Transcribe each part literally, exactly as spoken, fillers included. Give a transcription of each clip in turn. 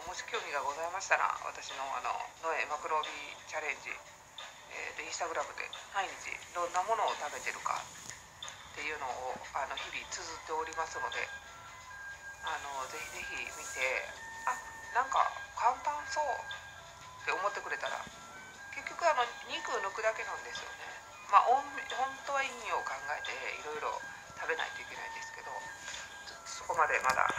もし興味がございましたら、私のあのノエマクロビチャレンジ、えー、でインスタグラムで毎日どんなものを食べてるかっていうのをあの日々綴っておりますので、あのぜひぜひ見て、あ、なんか簡単そうって思ってくれたら、結局あの肉を抜くだけなんですよね。まあ本当は意味を考えていろいろ食べないといけないんですけど、ちょっとそこまでまだ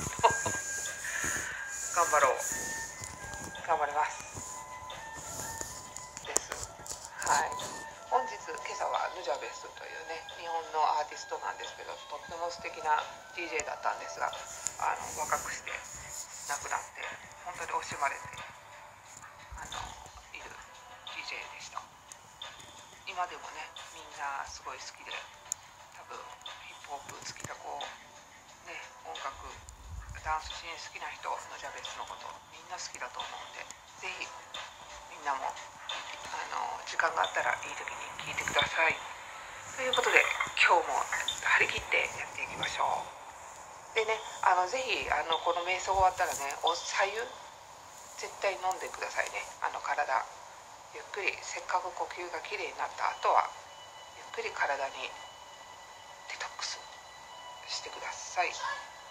頑張ろう頑張りますです。はい。本日今朝はヌジャベスというね、日本のアーティストなんですけど、とっても素敵な ディージェー だったんですが、あの若くして亡くなって本当に惜しまれてあのいる ディージェー でした。今でもね、みんなすごい好きで、多分ヒップホップ好きな子ね、音楽ダンスシーン好きな人、ヌジャベスのことみんな好きだと思うんで、ぜひみんなもあの時間があったらいい時に聞いてください。ということで、今日も張り切ってやっていきましょう。でね、あのぜひあのこの瞑想終わったらね、お白湯絶対飲んでくださいね。あの体ゆっくり、せっかく呼吸がきれいになった後はゆっくり体にデトックスしてください。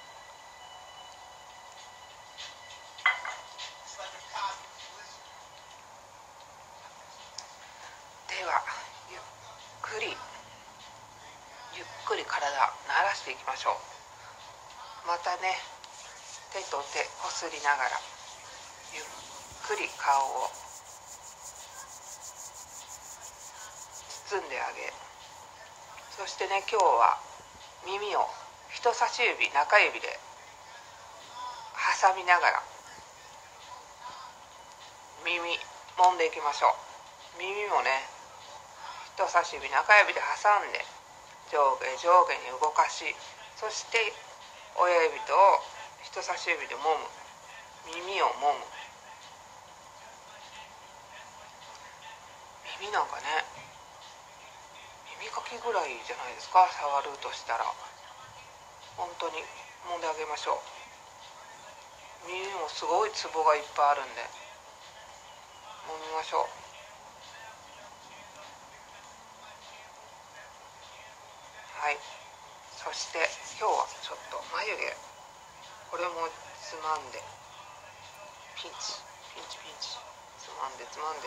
ではゆっくりゆっくり体慣らしていきましょう。またね、手と手こすりながらゆっくり顔を包んであげ、そしてね、今日は耳を人差し指中指で挟みながら耳揉んでいきましょう。耳もね、人差し指中指で挟んで上下上下に動かし、そして親指と人差し指で揉む、耳を揉む。耳なんかね、耳かきぐらいじゃないですか、触るとしたら。本当に揉んであげましょう。耳もすごいツボがいっぱいあるんで揉みましょう。はい。そして今日はちょっと眉毛、これもつまんでピンチピンチピンチつまんでつまんで、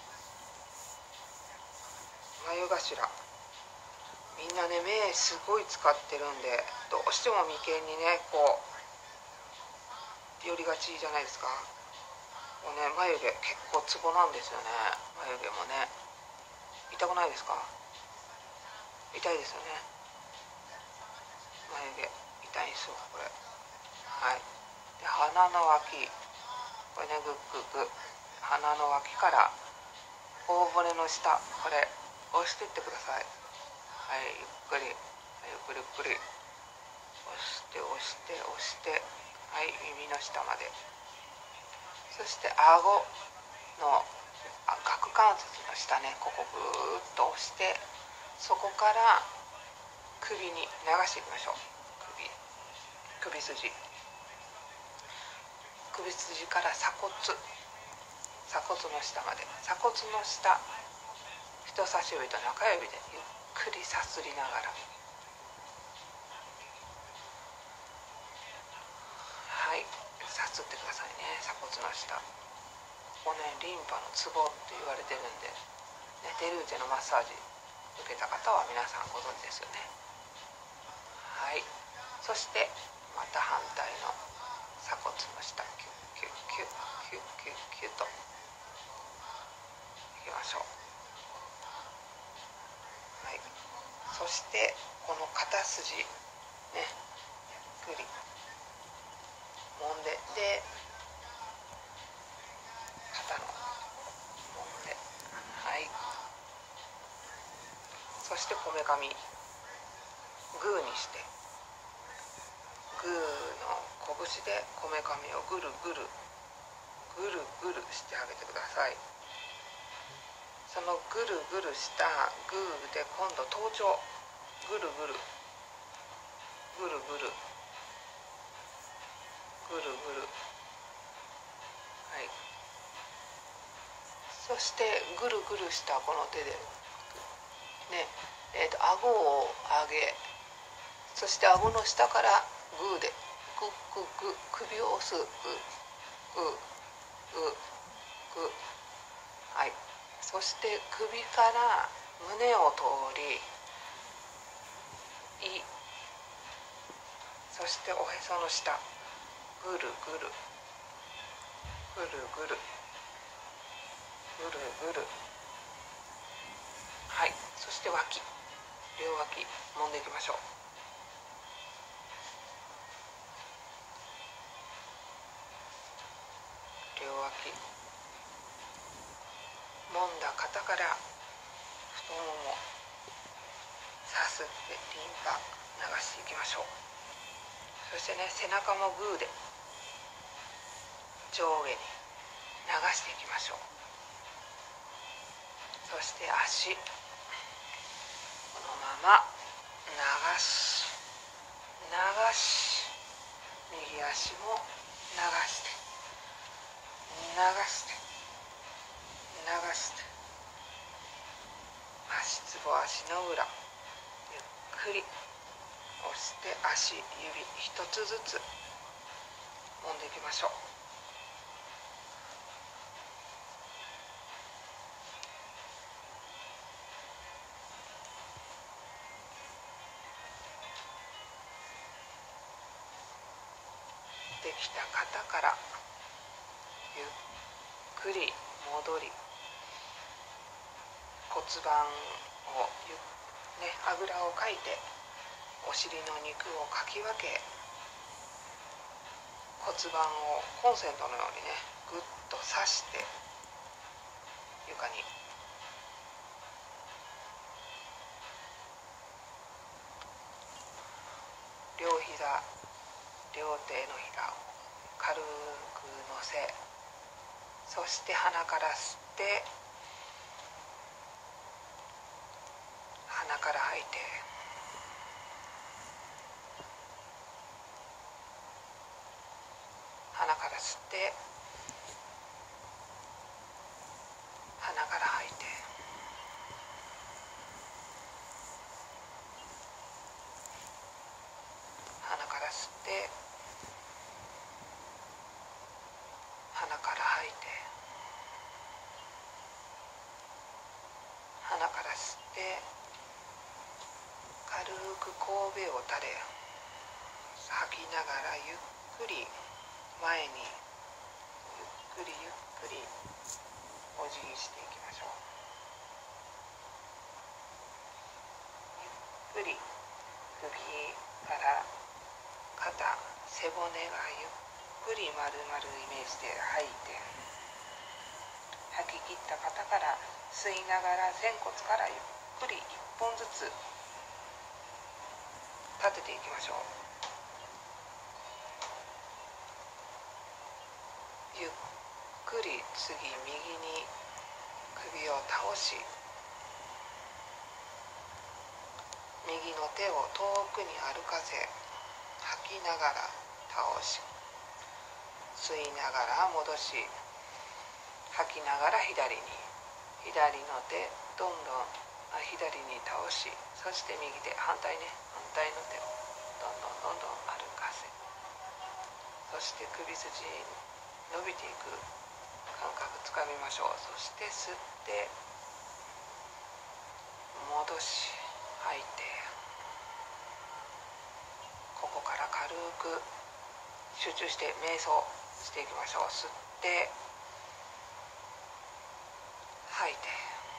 眉頭、みんなね、目すごい使ってるんで、どうしても眉間にね、こう寄りがちじゃないですか。もうね、眉毛結構ツボなんですよね。眉毛もね、痛くないですか？痛いですよね。眉毛痛いんですよ、これ。はい。で、鼻の脇、これね、グッグッグ、鼻の脇から頬骨の下、これ押していってください。はい、ゆっくり、ゆっくりゆっくり押して押して押して、はい、耳の下まで。そして顎の顎関節の下ね、ここぐーっと押して、そこから首に流していきましょう。首首筋首筋から鎖骨鎖骨の下まで、鎖骨の下、人差し指と中指でゆっくりさすりながら、はい、さすってくださいね。鎖骨の下、ここね、リンパのツボって言われてるんで、ね、デルーチェのマッサージ受けた方は皆さんご存知ですよね。はい。そしてまた反対の鎖骨の下、キュッキュッキュッキュッキュッキュッといきましょう。はい。そしてこの肩筋ね、ゆっくり揉んで、で肩の揉んで、はい。そしてこめかみグーにして、グーの拳でこめかみをぐるぐるぐるぐるしてあげてください。そのぐるぐるしたグーで今度頭頂ぐるぐるぐるぐるぐるぐるしてぐるぐるしたこの手でね、えーと顎を上げ、そして顎の下からグーでグッグッグッ首を押す、グーグーグーグー、はい。そして首から胸を通り、い、そしておへその下、ぐるぐるぐるぐるぐるぐる、はい。そして脇、両脇揉んでいきましょう。両脇揉んだ肩から太ももさすってリンパ流していきましょう。そしてね、背中もグーで上下に流していきましょう。そして足、このまま流し流し、右足も流して流して流して、足つぼ、足の裏ゆっくり押して足指一つずつ揉んでいきましょう。できた肩からゆっくり戻り、骨盤をゆ、ね、あぐらをかいてお尻の肉をかき分け、骨盤をコンセントのようにねぐっと刺して床に両膝、両手のひらを軽く乗せ、そして鼻から吸って鼻から吐いて、鼻から吸って鼻から吐いて、鼻から吸って鼻から吐いて、鼻から吸って軽く神戸を垂れ、吐きながらゆっくり前にゆっくりゆっくりお辞儀していきましょう。ゆっくり首から肩、背骨がゆっくり丸々イメージで吐いて、吐き切った肩から吸いながら仙骨からゆっくりいっぽんずつ立てていきましょう。ゆっくり次右に首を倒し、右の手を遠くに歩かせ、吐きながら倒し、吸いながら戻し、吐きながら左に、左の手どんどん左に倒し、そして右手反対ね、反対の手をどんどんどんどん歩かせ、そして首筋伸びていく感覚つかみましょう。そして吸って戻し吐いて、ここから軽く集中して瞑想していきましょう。吸って吐いて、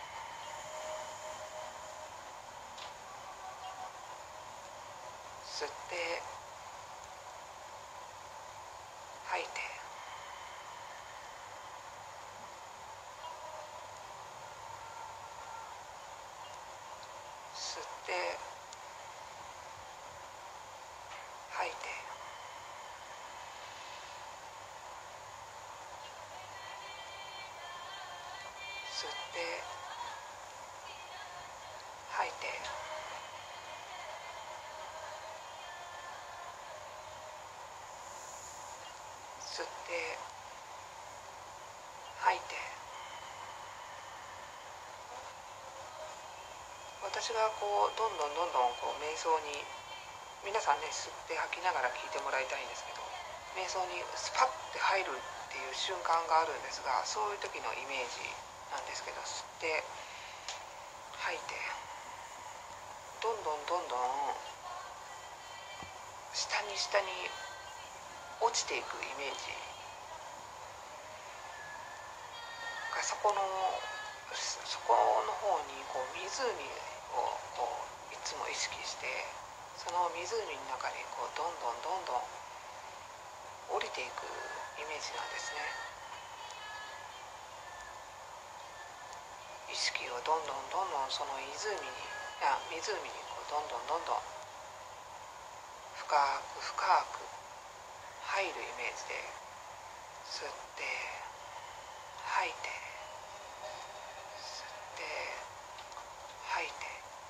吸って吐いて、吸って吐いて、吸って吐いて、吸って吐いて、 私がこうどんどんどんどんこう瞑想に、皆さんね吸って吐きながら聞いてもらいたいんですけど、瞑想にスパッて入るっていう瞬間があるんですが、そういう時のイメージなんですけど、吸って吐いてどんどんどんどん下に下に落ちていくイメージが、そこのそこの方にこう湖をこういつも意識して、その湖の中にこうどんどんどんどん降りていくイメージなんですね。意識をどんどんどんどんその湖に、いや湖にこうどんどんどんどん深く深く入るイメージで吸って吐いて、吸って吐いて、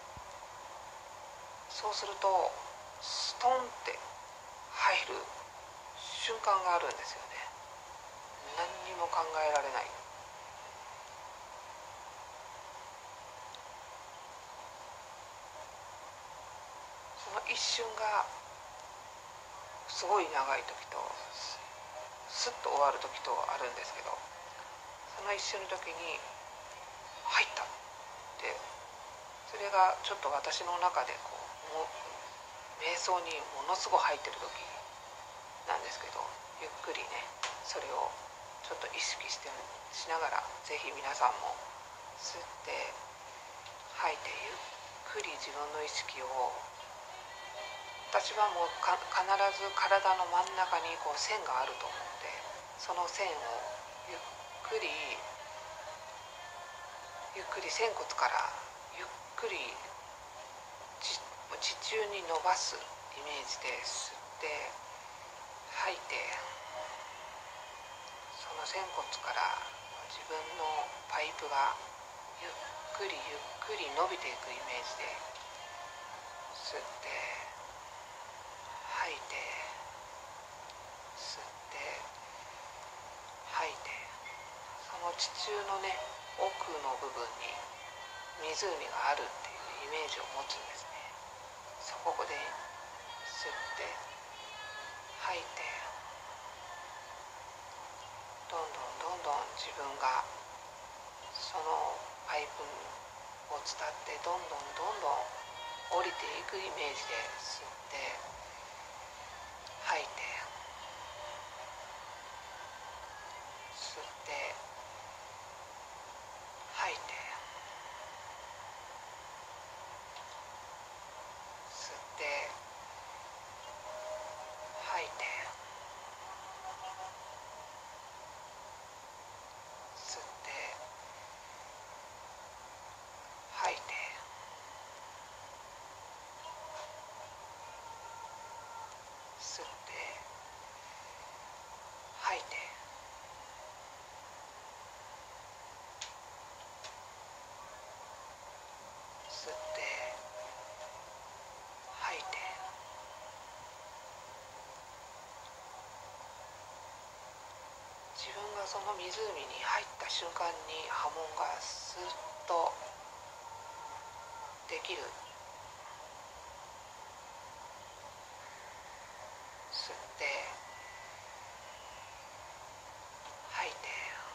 そうするとストンって入る瞬間があるんですよね。何にも考えられない。その一瞬がすごい長い時とスッと終わる時とあるんですけど、その一瞬の時に入ったって、それがちょっと私の中でこう瞑想にものすごい入ってる時なんですけど、ゆっくりねそれをちょっと意識してしながら、ぜひ皆さんも吸って吐いてゆっくり自分の意識を、私はもうか必ず体の真ん中にこう線があると思って、その線をゆっくりゆっくり仙骨からゆっくり地中に伸ばすイメージで吸って吐いて、その仙骨から自分のパイプがゆっくりゆっくり伸びていくイメージで吸って吐いて、吸って吐いて、その地中のね奥の部分に湖があるっていうイメージを持つんですね。そこで吸って吐いて、どんどんどんどん自分がそのパイプを伝ってどんどんどんどん降りていくイメージで吸って吐いて、吸って吐いて、吸って吐いて、吸って吐いて、吸って吐いて、吸って吐いて、自分がその湖に入った瞬間に波紋がスッとできる。吸って吐いて、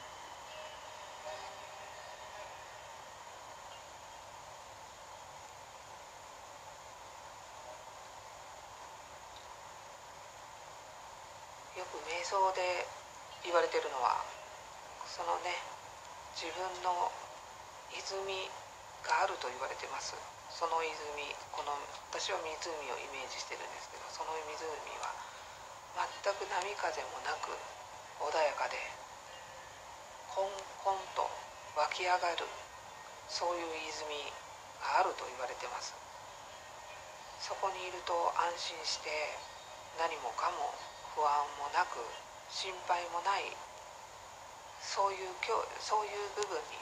よく瞑想で言われてるのは、そのね自分の泉があると言われてます。その泉、この私は湖をイメージしてるんですけど、その湖は全く波風もなく穏やかでコンコンと湧き上がる、そういう泉があると言われてます。そこにいると安心して何もかも不安もなく心配もない、そういうそういう部分に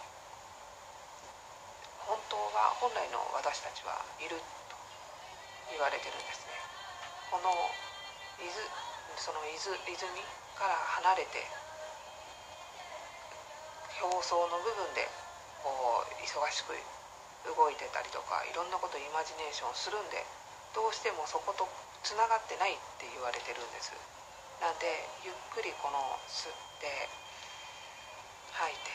本当は本来の私たちはいると言われてるんですね。この伊豆その伊豆泉から離れて表層の部分でこう忙しく動いてたりとかいろんなことイマジネーションするんで、どうしてもそことつながってないって言われてるんです。なんでゆっくりこの吸って吐いて、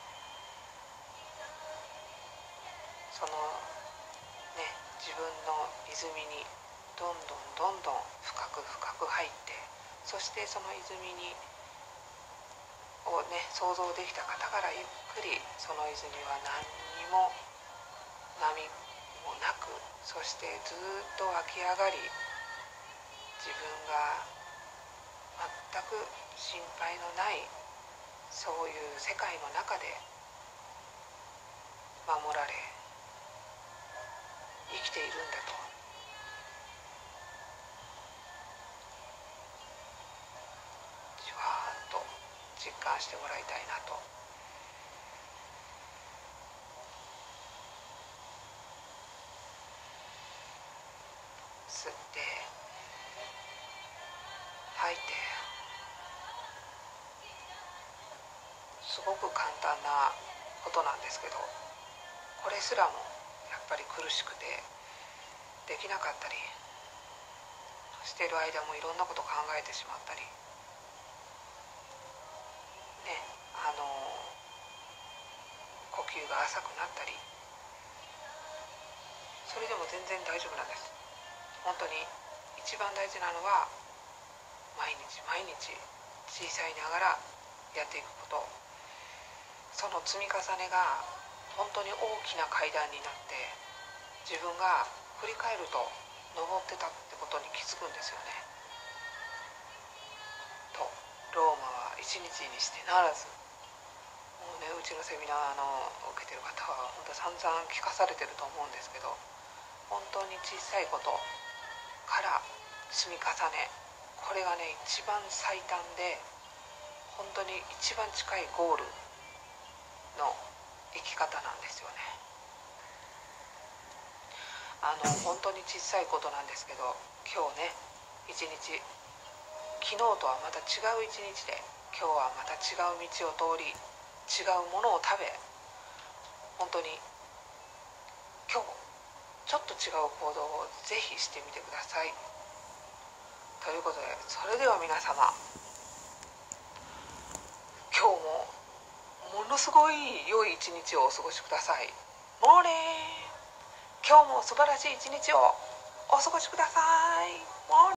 そのね自分の泉にどんどんどんどん深く深く入って、そしてその泉にをね想像できた方からゆっくりその泉は何にも波もなく、そしてずっと湧き上がり、自分が全く心配のないそういう世界の中で守られ生きているんだと、じわーっと実感してもらいたいなと。吸って吐いて、すごく簡単なことなんですけど、これすらもやっぱり苦しくてできなかったりしている間もいろんなこと考えてしまったりね、あの呼吸が浅くなったり、それでも全然大丈夫なんです。本当に一番大事なのは毎日毎日小さいながらやっていくこと、その積み重ねが本当に大きな階段になって、自分が振り返ると登ってたってことに気づくんですよね。とローマは一日にしてならず、もうねうちのセミナーの受けてる方は本当散々聞かされてると思うんですけど、本当に小さいことから積み重ね、これがね一番最短で本当に一番近いゴールの生き方なんですよね。あの本当に小さいことなんですけど、今日ね一日、昨日とはまた違う一日で、今日はまた違う道を通り、違うものを食べ、本当に今日ちょっと違う行動をぜひしてみてください。ということで、それでは皆様、今日もものすごい良い一日をお過ごしください。モーレー、今日も素晴らしい一日をお過ごしください。モーレー。